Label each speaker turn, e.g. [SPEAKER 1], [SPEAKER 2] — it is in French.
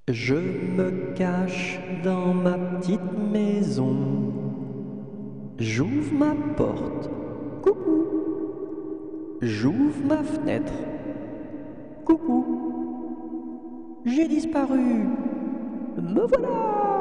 [SPEAKER 1] Je me cache dans ma petite maison. J'ouvre ma porte. Coucou. J'ouvre ma fenêtre. Coucou. J'ai disparu. Me voilà.